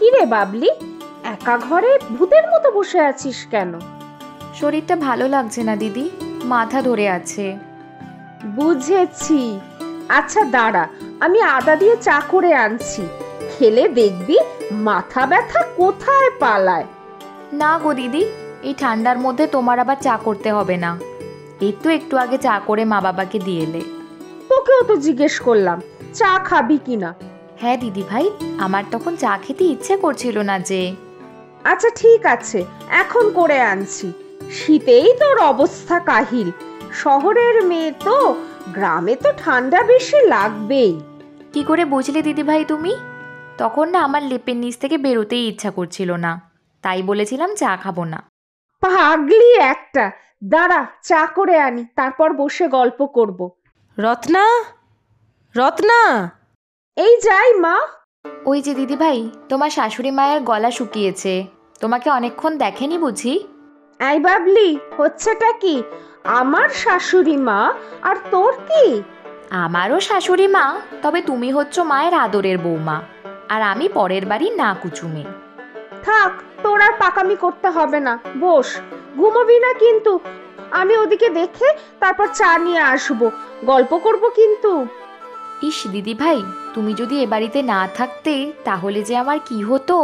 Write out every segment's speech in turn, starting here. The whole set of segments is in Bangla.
কিরে বাবলি, একা ঘরে ভূতের মতো বসে আছিস কেন? শরীরটা ভালো লাগছে না দিদি, মাথা ধরে আছে। বুঝেছি। আচ্ছা দাঁড়া, আমি আদা দিয়ে চা করে আনছি, খেলে দেখবি মাথা ব্যথা কোথায় পালায়। না গো দিদি, এই ঠান্ডার মধ্যে তোমার আবার চা করতে হবে না। এই তো একটু আগে চা করে মা বাবাকে দিয়ে এলে। তোকেও তো জিজ্ঞেস করলাম চা খাবি কিনা। হ্যাঁ দিদি ভাই, আমার তখন চা খেতে ইচ্ছে করছিল না যে। আচ্ছা ঠিক আছে, এখন করে আনছি। শীতেই তোর অবস্থা কাহিল, শহরের মেয়ে তো, গ্রামে তো ঠান্ডা বেশি লাগবেই। কি করে বুঝলে দিদি ভাই তুমি? তখন না আমার লেপের নিচ থেকে বেরোতেই ইচ্ছা করছিল না, তাই বলেছিলাম চা খাবো না। পাগলি একটা, দাঁড়া চা করে আনি, তারপর বসে গল্প করব। রত্না, রত্না! এই যাই মা। ওই যে দিদি ভাই, তোমার শাশুড়ি মায়ের গলা শুকিয়েছে, তোমাকে অনেকক্ষণ দেখেনি বুঝি? এই বাবলি, হচ্ছেটা কি? আমার শাশুড়ি মা আর তোর কি? আমারও শাশুড়ি মা, তবে তুমি হচ্ছ মায়ের আদরের বৌমা, আর আমি পরের বাড়ি না কুচুমে। থাক, তোর আর পাকামি করতে হবে না, বস। ঘুমোবি না কিন্তু, আমি ওদিকে দেখে তারপর চা নিয়ে আসবো, গল্প করব কিন্তু। ইস দিদি ভাই, তুমি যদি এ বাড়িতে না থাকতে তাহলে যে আমার কি হতো।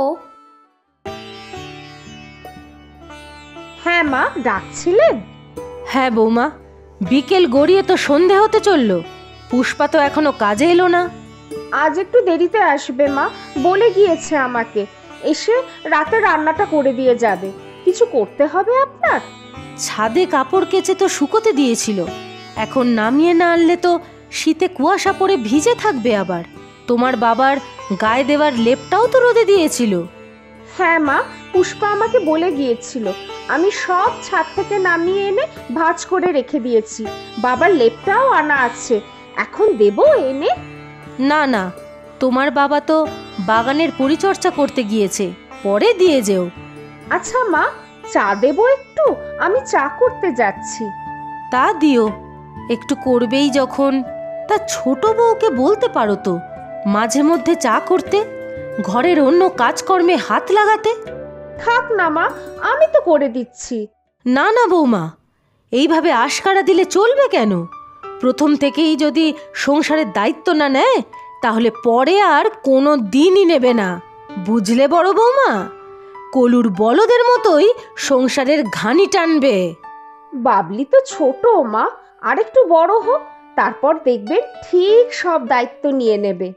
হ্যাঁ মা, ডাকছিলেন? হ্যাঁ বৌমা, বিকেল গড়িয়ে তো সন্ধে হতে চললো, পুষ্পা তো এখনো কাজে এলো না। আজ একটু দেরিতে আসবে মা, বলে গিয়েছে আমাকে, এসে রাতে রান্নাটা করে দিয়ে যাবে। কিছু করতে হবে আপনার? ছাদে কাপড় কেচে তো শুকোতে দিয়েছিল, এখন নামিয়ে না আনলে তো শীতে কুয়াশা পড়ে ভিজে থাকবে। আবার তোমার বাবার গায়ে দেওয়ার লেপটাও তো রোদে দিয়েছিল। হ্যাঁ মা, পুষ্পা আমাকে বলে গিয়েছিল, আমি সব ছাদ থেকে নামিয়ে এনে ভাঁজ করে রেখে দিয়েছি। বাবার লেপটাও আনা আছে, এখন দেবো এনে? না না, তোমার বাবা তো বাগানের পরিচর্যা করতে গিয়েছে, পরে দিয়ে যেও। আচ্ছা মা, চা দেবো একটু, আমি চা করতে যাচ্ছি। তা দিও, একটু করবেই যখন। তা ছোট বউকে বলতে পারো তো মাঝে মধ্যে চা করতে, ঘরের অন্য কাজকর্মে হাত লাগাতে। থাক না মা, আমি তো করে দিচ্ছি। না না বৌমা, এইভাবে আশকারা দিলে চলবে কেন? প্রথম থেকেই যদি সংসারের দায়িত্ব না নেয়, তাহলে পরে আর কোনো দিনই নেবে না, বুঝলে বড় বৌমা? কলুর বলদের মতোই সংসারের ঘানি টানবে। বাবলি তো ছোট মা, আরেকটু বড় হোক, তারপর দেখবেন ঠিক সব দায়িত্ব নিয়ে নেবে।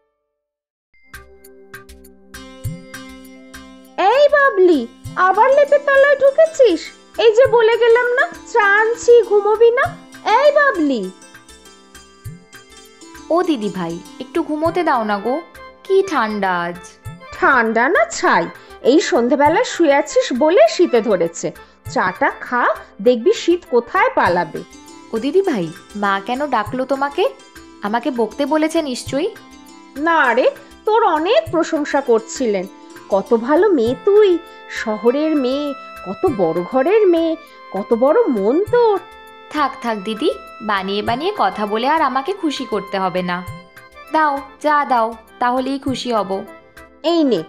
এই বাবলি, আবার লেপের তলায় ঢুকেছিস? এই যে বলে গেলাম না চা আনছি, ঘুমোবি না? এই বাবলি! ও দিদি ভাই, একটু ঘুমোতে দাও না গো, কি ঠান্ডা আজ। ঠান্ডা না ছাই, এই সন্ধেবেলায় শুয়ে আছিস বলে শীতে ধরেছে। চাটা খা, দেখবি শীত কোথায় পালাবে। ও দিদি ভাই, মা কেন ডাকলো তোমাকে? আমাকে বকতে বলেছে নিশ্চয়ই। না রে, তোর অনেক প্রশংসা করছিলেন, কত ভালো মেয়ে তুই, শহরের মেয়ে, কত বড় ঘরের মেয়ে, কত বড় মন তোর। থাক থাক দিদি, বানিয়ে বানিয়ে কথা বলে আর আমাকে খুশি করতে হবে না। দাও যা দাও, তাহলেই খুশি হব। এই নে,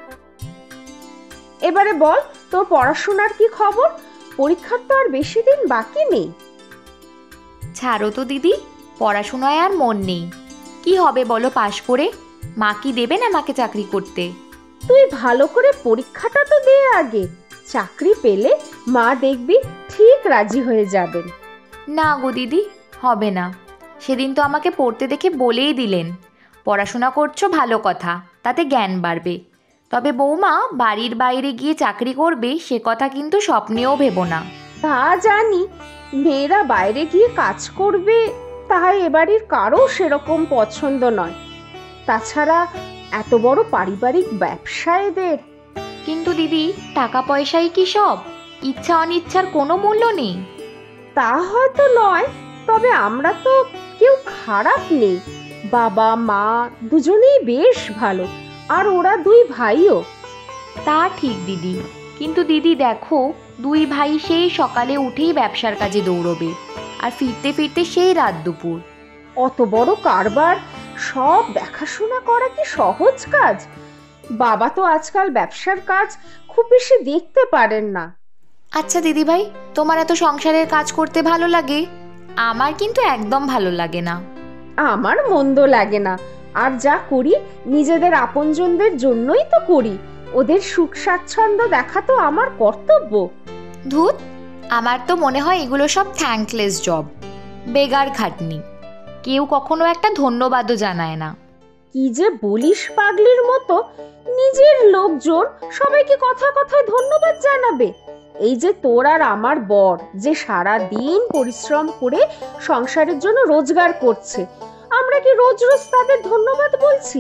এবারে বল তোর পড়াশোনার কি খবর? পরীক্ষার তো আর বেশি দিন বাকি নেই। ছাড়ো তো দিদি, পড়াশোনায় আর মন নেই। কি হবে বলো পাশ করে? মা কি দেবেন আমাকে চাকরি করতে? তুই ভালো করে পরীক্ষাটা তো দে আগে, চাকরি পেলে মা দেখবি ঠিক রাজি হয়ে যাবেন। না গো দিদি, হবে না। সেদিন তো আমাকে পড়তে দেখে বলেই দিলেন, পড়াশোনা করছো ভালো কথা, তাতে জ্ঞান বাড়বে, তবে বৌমা বাড়ির বাইরে গিয়ে চাকরি করবে সে কথা কিন্তু স্বপ্নেও ভেবো না। তা জানি, মেয়েরা বাইরে গিয়ে কাজ করবে তাই এবাড়ির কারো সেরকম পছন্দ নয়। তাছাড়া এত বড় পারিবারিক ব্যবসা এদের। কিন্তু দিদি, টাকা পয়সাই কি সব? ইচ্ছা অনিচ্ছার কোনো মূল্য নেই। তা হয়তো নয়, তবে আমরা তো কেউ খারাপ নেই, বাবা মা দুজনেই বেশ ভালো, আর ওরা দুই ভাইও। তা ঠিক দিদি, কিন্তু দিদি দেখো, দুই ভাই সেই সকালে উঠেই ব্যবসার কাজে দৌড়বে, আর ফিরতে ফিরতে সেই রাত দুপুর। অত বড় কারবার সব দেখাশোনা করা কি সহজ কাজ? বাবা তো আজকাল ব্যবসার কাজ খুব বেশি দেখতে পারেন না। আচ্ছা দিদিভাই, তোমার এত সংসারের কাজ করতে ভালো লাগে, আমার কিন্তু একদম ভালো লাগে না। আমার মন্দ লাগে না, আর যা করি নিজেদের আপনজনদের জন্যই তো করি। ওদের সুখ স্বাচ্ছন্দ্য দেখা তো আমার কর্তব্য। ধুত, আমার তো মনে হয় এগুলো সব থ্যাঙ্কলেস জব, বেগার খাটনি। কেউ কখনো একটা ধন্যবাদও জানায় না। কি যে বলিস পাগলির মতো, নিজের লোকজন সবাইকে কথায় কথায় ধন্যবাদ জানাবে? এই যে তোর আর আমার বর যে সারা দিন পরিশ্রম করে সংসারের জন্য রোজগার করছে, আমরা কি রোজ রোজ তাদের ধন্যবাদ বলছি?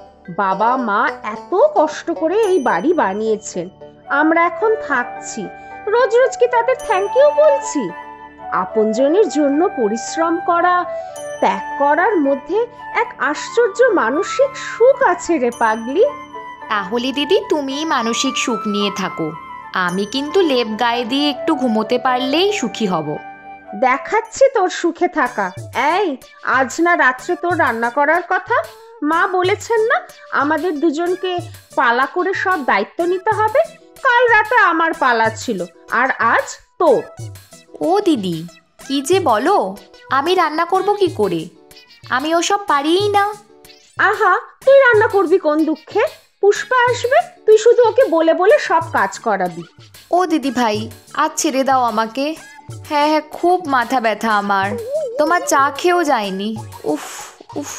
বাবা মা এত কষ্ট করে এই বাড়ি বানিয়েছেন, আমরা এখন থাকছি, রোজ রোজ কি তাদের থ্যাংক ইউ বলছি? আপনজনের জন্য পরিশ্রম করা, ত্যাগ করার মধ্যে এক আশ্চর্য মানসিক সুখ আছে রে পাগলি। তাহলে দিদি তুমিই মানসিক সুখ নিয়ে থাকো, আমি কিন্তু লেপ গায়ে দিয়ে একটু ঘুমোতে পারলেই সুখী হব। দেখাচ্ছি তোর সুখে থাকা। এই, আজ না রাত্রে তোর রান্না করার কথা? মা বলেছেন না আমাদের দুজনকে পালা করে সব দায়িত্ব নিতে হবে? কাল রাতে আমার পালা ছিল, আর আজ তোর। ও দিদি, কি যে বলো, আমি রান্না করব কি করে? আমি ওসব পারিই না। আহা, তুই রান্না করবি কোন দুঃখে? পুষ্পা আসবে, তুই শুধু ওকে বলে বলে সব কাজ করাবি। ও দিদি ভাই, আজ ছেড়ে দাও আমাকে। হ্যাঁ হ্যাঁ, খুব মাথা ব্যথা আমার, তোমার চা খেয়েও যায়নি। উফ উফ।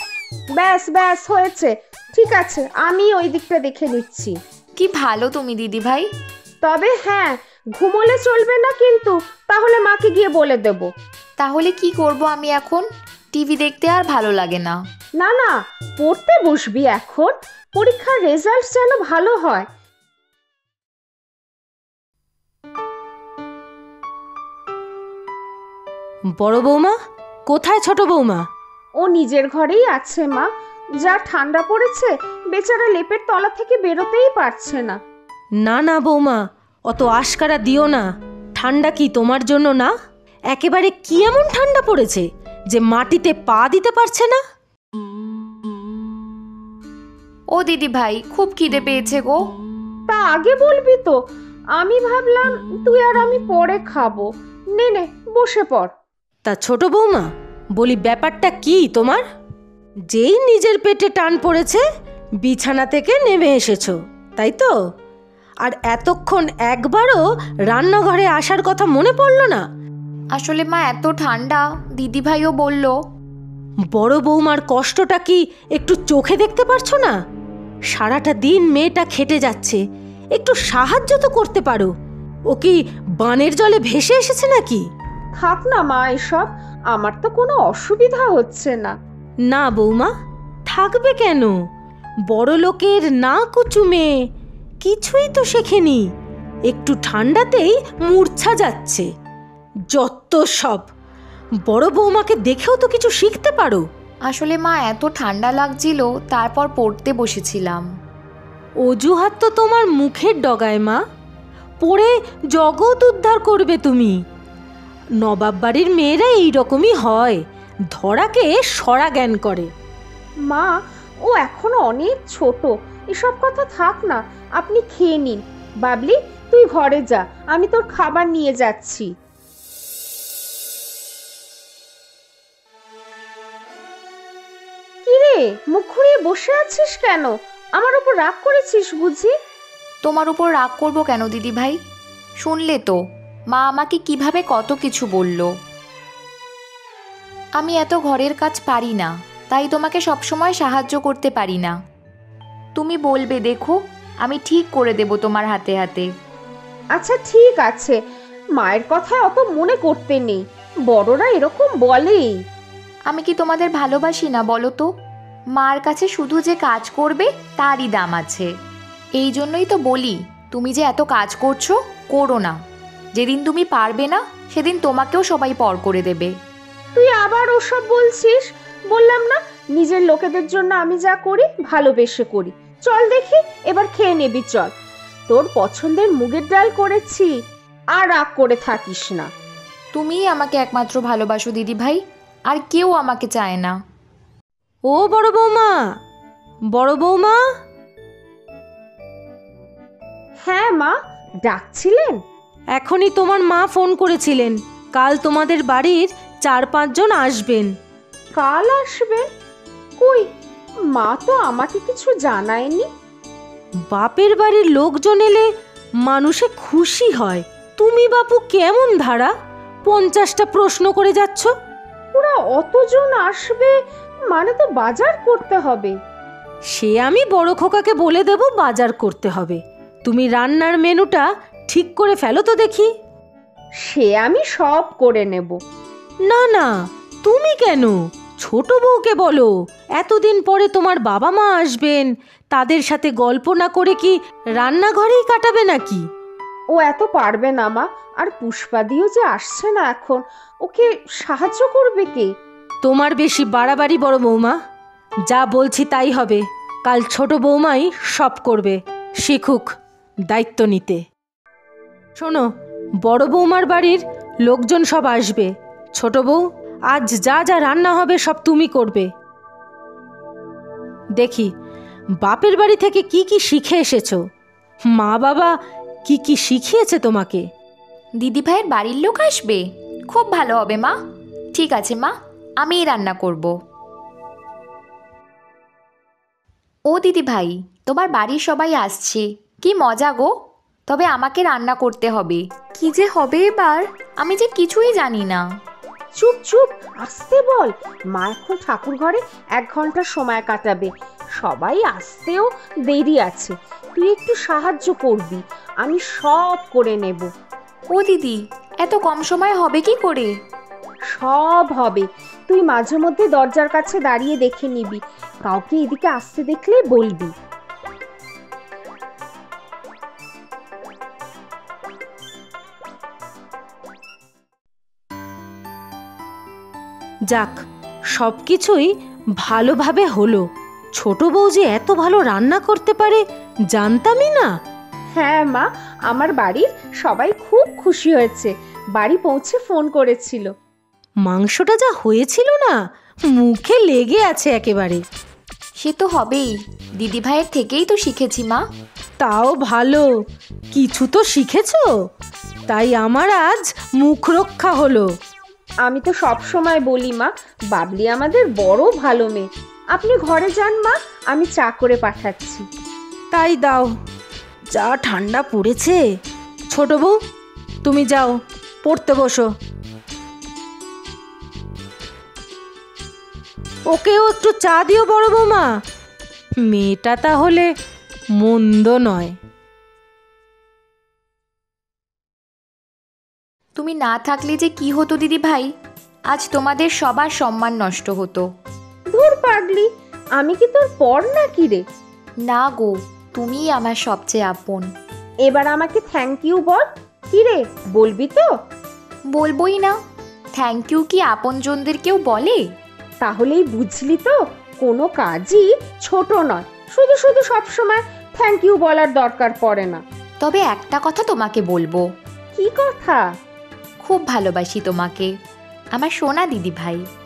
ব্যাস ব্যাস, হয়েছে, ঠিক আছে, আমি ওই দিকটা দেখে নিচ্ছি। কি ভালো তুমি দিদি ভাই। তবে হ্যাঁ, ঘুমোলে চলবে না কিন্তু, তাহলে মাকে গিয়ে বলে দেব। তাহলে কি করব আমি এখন? টিভি দেখতে আর ভালো লাগে না। না না, পড়তে বসবি এখন, পরীক্ষার রেজাল্ট যেন ভালো হয়। বড় বৌমা কোথায়? ছোট বৌমা? ও নিজের ঘরেই আছে মা। যা ঠান্ডা পড়েছে, বেচারা লেপের তলা থেকে বেরোতেই পারছে না। না না বৌমা, অত আশকারা দিও না। ঠান্ডা কি তোমার জন্য না? একেবারে কি এমন ঠান্ডা পড়েছে যে মাটিতে পা দিতে পারছে না? ও দিদি ভাই, খুব খিদে পেয়েছে গো। তা আগে বলবি তো, আমি ভাবলাম তুই আর আমি পরে খাবো। নে নে, বসে পড়। তা ছোট বৌমা, বলি ব্যাপারটা কি তোমার? যেই নিজের পেটে টান পড়েছে বিছানা থেকে নেমে এসেছো, তাই তো? আর এতক্ষণ একবারও রান্নাঘরে আসার কথা মনে পড়লো না? আসলে মা এত ঠান্ডা, দিদি ভাইও বলল। বড় বৌমার কষ্টটা কি একটু চোখে দেখতে পারছো না? সারাটা দিন মেয়েটা খেটে যাচ্ছে, একটু সাহায্য তো করতে পারো। ও কি বানের জলে ভেসে এসেছে নাকি? থাক না মা এসব, আমার তো কোনো অসুবিধা হচ্ছে না। না বৌমা, থাকবে কেন? বড় লোকের না কুচু মেয়ে, কিছুই তো শেখেনি, একটু ঠান্ডাতেই মূর্ছা যাচ্ছে। যত সব! বড় বৌমাকে দেখেও তো কিছু শিখতে পারো। আসলে মা এত ঠান্ডা লাগছিল, তারপর পড়তে বসেছিলাম। অজুহাত তো তোমার মুখের ডগায় মা, পড়ে জগৎ উদ্ধার করবে তুমি। নবাব বাড়ির মেয়েরা এইরকমই হয়, ধরাকে সরা জ্ঞান করে। মা, ও এখনো অনেক ছোট, এসব কথা থাক না, আপনি খেয়ে নিন। বাবলি, তুই ঘরে যা, আমি তোর খাবার নিয়ে যাচ্ছি। কিরে, মুখ ঘুরিয়ে বসে আছিস কেন? আমার উপর রাগ করেছিস বুঝি? তোমার উপর রাগ করব কেন দিদি ভাই? শুনলে তো মা আমাকে কিভাবে কত কিছু বলল। আমি এত ঘরের কাজ পারি না, তাই তোমাকে সবসময় সাহায্য করতে পারি না। তুমি বলবে দেখো, আমি ঠিক করে দেব তোমার হাতে হাতে। আচ্ছা ঠিক আছে, মায়ের কথায় অত মনে করতে নেই, বড়রা এরকম বলেই। আমি কি তোমাদের ভালোবাসি না বলো তো? মার কাছে শুধু যে কাজ করবে তারই দাম আছে। এই জন্যই তো বলি, তুমি যে এত কাজ করছো, করো না। যেদিন তুমি পারবে না, সেদিন তোমাকেও সবাই পর করে দেবে। তুই আবার ওসব বলছিস? বললাম না, নিজের লোকেদের জন্য আমি যা করি ভালোবেসে করি। চল দেখি, এবার খেয়ে নেবি চল। তোর পছন্দের মুগের ডাল করেছি, আর রাগ করে থাকিস না। তুমিই আমাকে একমাত্র ভালোবাসো দিদি ভাই, আর কেউ আমাকে চায় না। ও বড় বৌমা, বড় বৌমা! হ্যাঁ মা, ডাকছিলেন? এখনই তোমার মা ফোন করেছিলেন, কাল তোমাদের বাড়ির 4-5 জন আসবেন। কাল আসবেন? কই, মা তো আমাকে কিছু জানায়নি। বাপের বাড়ির লোকজন এলে মানুষে খুশি হয়। তুমি বাপু কেমন ধারা, 50টা প্রশ্ন করে যাচ্ছ? ওরা অতজন আসবে মানে তো বাজার করতে হবে। সে আমি বড় খোকাকে বলে দেব বাজার করতে হবে। তুমি রান্নার মেনুটা ঠিক করে ফেলো তো দেখি। সে আমি সব করে নেব। না না, তুমি কেন, ছোট বউকে বলো। এতদিন পরে তোমার বাবা মা আসবেন, তাদের সাথে গল্প না করে কি রান্নাঘরেই কাটাবে নাকি? ও এত পারবে না মা। আর পুষ্পাদিও যে আসছে না এখন, ওকে সাহায্য করবে কে? তোমার বেশি বাড়াবাড়ি বড় বৌমা। যা বলছি তাই হবে। কাল ছোট বৌমাই সব করবে, শিখুক দায়িত্ব নিতে। শোনো, বড় বৌমার বাড়ির লোকজন সব আসবে। ছোট বউ, আজ যা যা রান্না হবে সব তুমি করবে। দেখি বাপের বাড়ি থেকে কি কি শিখে এসেছো, মা বাবা কি কি শিখিয়েছে তোমাকে। দিদি ভাইয়ের বাড়ির লোক আসবে? খুব ভালো হবে মা। ঠিক আছে মা, আমিই রান্না করব। ও দিদি ভাই, তোমার বাড়ির সবাই আসছে, কি মজা গো। তবে আমাকে রান্না করতে হবে। কি যে হবে এবার, আমি যে কিছুই জানি না। চুপ চুপ, আসতে বল। মা এখন ঠাকুর ঘরে 1 ঘন্টা সময় কাটাবে, সবাই আসতেও দেরি আছে। তুই একটু সাহায্য করবি, আমি সব করে নেব। ও দিদি, এত কম সময় হবে কি করে? সব হবে। তুই মাঝে মধ্যে দরজার কাছে দাঁড়িয়ে দেখে নিবি, কাউকে এদিকে আসতে দেখলে বলবি। যাক, সব কিছুই ভালোভাবে হলো। ছোট বউ যে এত ভালো রান্না করতে পারে জানতামই না। হ্যাঁ মা, আমার বাড়ির সবাই খুব খুশি হয়েছে, বাড়ি পৌঁছে ফোন করেছিল। মাংসটা যা হয়েছিল না, মুখে লেগে আছে একেবারে। সে তো হবেই, দিদি ভাইয়ের থেকেই তো শিখেছি মা। তাও ভালো, কিছু তো শিখেছো, তাই আমার আজ মুখ রক্ষা হলো। আমি তো সব সময় বলি মা, বাবলি আমাদের বড় ভালো মেয়ে। আপনি ঘরে যান মা, আমি চা করে পাঠাচ্ছি। তাই দাও, যা ঠান্ডা পড়েছে। ছোট বউ, তুমি যাও পড়তে বসো। ওকেও একটু চা দিও বড় বৌমা, মেয়েটা তাহলে মন্দ নয়। তুমি না থাকলে যে কি হতো দিদি ভাই, আজ তোমাদের সবার সম্মান নষ্ট হতো। ধুর পাগলি, আমি কি তোর পর নাকি রে? না গো, তুমিই আমার সবচেয়ে আপন। এবার আমাকে থ্যাংক ইউ বল। কি রে, বলবি তো? বলবোই না। থ্যাংক ইউ কি আপনজনদের কেউ বলে? তাহলেই বুঝলি তো, কোনো কাজই ছোট নয়। শুধু শুধু সবসময় থ্যাংক ইউ বলার দরকার পড়ে না। তবে একটা কথা তোমাকে বলবো। কি কথা? খুব ভালোবাসি তোমাকে, আমার সোনা দিদি ভাই।